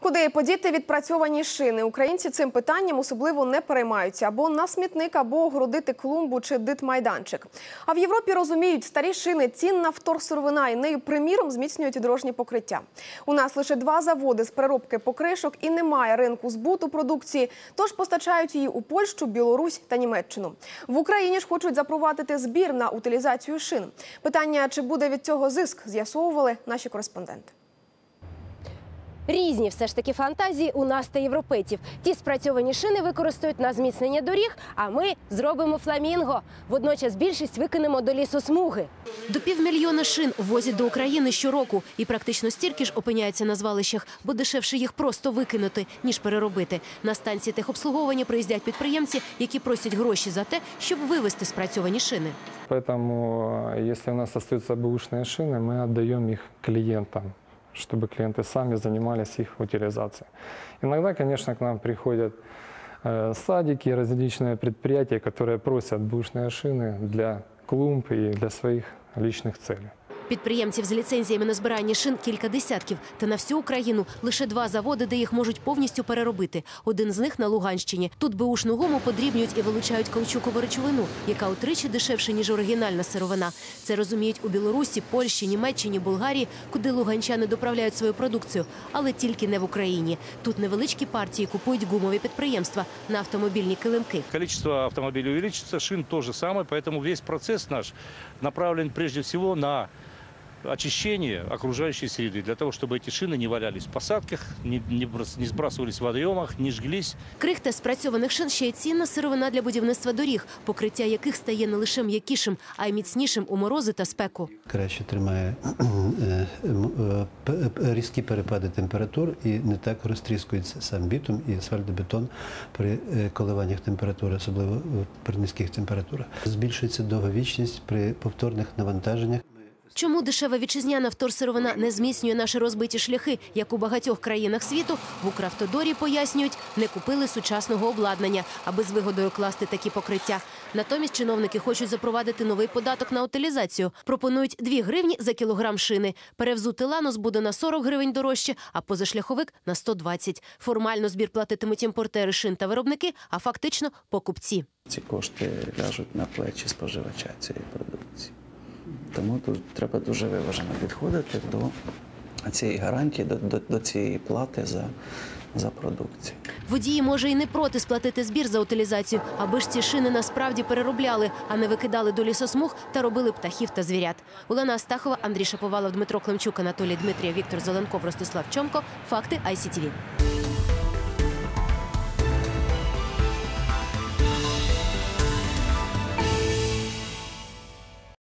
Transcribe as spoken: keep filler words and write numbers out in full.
Куди подіти відпрацьовані шини? Українці цим питанням особливо не переймаються. Або на смітник, або огородити клумбу чи дитмайданчик. А в Європі розуміють, старі шини – цінна вторсировина і нею, приміром, зміцнюють дорожні покриття. У нас лише два заводи з переробки покришок і немає ринку збуту продукції, тож постачають її у Польщу, Білорусь та Німеччину. В Україні ж хочуть запровадити збір на утилізацію шин. Питання, чи буде від цього зиск, з'ясовували наші кореспонденти. Різні все ж таки фантазії у нас та європейців. Ті спрацьовані шини використають на зміцнення доріг, а ми зробимо фламінго. Водночас більшість викинемо до лісосмуги. До півмільйона шин ввозять до України щороку. І практично стільки ж опиняється на звалищах, бо дешевше їх просто викинути, ніж переробити. На станції техобслуговування приїздять підприємці, які просять гроші за те, щоб вивезти спрацьовані шини. Поэтому, если у нас остаются бэушные шины, мы отдаем их клиентам, чтобы клиенты сами занимались их утилизацией. Иногда, конечно, к нам приходят э, садики, различные предприятия, которые просят бэушные шины для клумб и для своих личных целей. Підприємців з ліцензіями на збирання шин кілька десятків. Та на всю Україну лише два заводи, де їх можуть повністю переробити. Один з них на Луганщині. Тут беушну гуму подрібнюють і вилучають каучукову речовину, яка утричі дешевше, ніж оригінальна сировина. Це розуміють у Білорусі, Польщі, Німеччині, Болгарії, куди луганчани доправляють свою продукцію. Але тільки не в Україні. Тут невеличкі партії купують гумові підприємства на автомобільні килимки. Количество автомобилей увеличится, шин то же самое, поэтому весь процесс наш направлен прежде всего на очищение окружающей среды, для того, чтобы эти шины не валялись в посадках, не, не, не сбрасывались в водоемах, не жглись. Крихта спрацьованих шин ще й цінна сировина для будівництва доріг, покриття яких стає не лише м'якішим, а й міцнішим у морози та спеку. Краще тримає різкі перепади температур і не так розтріскується сам бітум і асфальтобетон при коливаннях температури, особливо при низьких температурах. Збільшується довговічність при повторних навантаженнях. Чому дешева вітчизняна вторсировина не зміцнює наші розбиті шляхи, як у багатьох країнах світу, в Укравтодорі пояснюють, не купили сучасного обладнання, аби з вигодою класти такі покриття. Натомість чиновники хочуть запровадити новий податок на утилізацію. Пропонують дві гривні за кілограм шини. Перевзути ланос буде на сорок гривень дорожче, а позашляховик – на сто двадцять. Формально збір платитимуть імпортери шин та виробники, а фактично – покупці. Ці кошти ляжуть на плечі споживача цієї продукції. Тому тут треба дуже виважено підходити до цієї гарантії, до, до, до цієї плати за, за продукцію. Водії, може, і не проти сплатити збір за утилізацію, аби ж ці шини насправді переробляли, а не викидали до лісосмуг та робили птахів та звірят. Олена Астахова, Андрій Шаповалов, Дмитро Климчук, Анатолій Дмитрієв, Віктор Зеленков, Ростислав Чомко. Факти ай сі ті ві.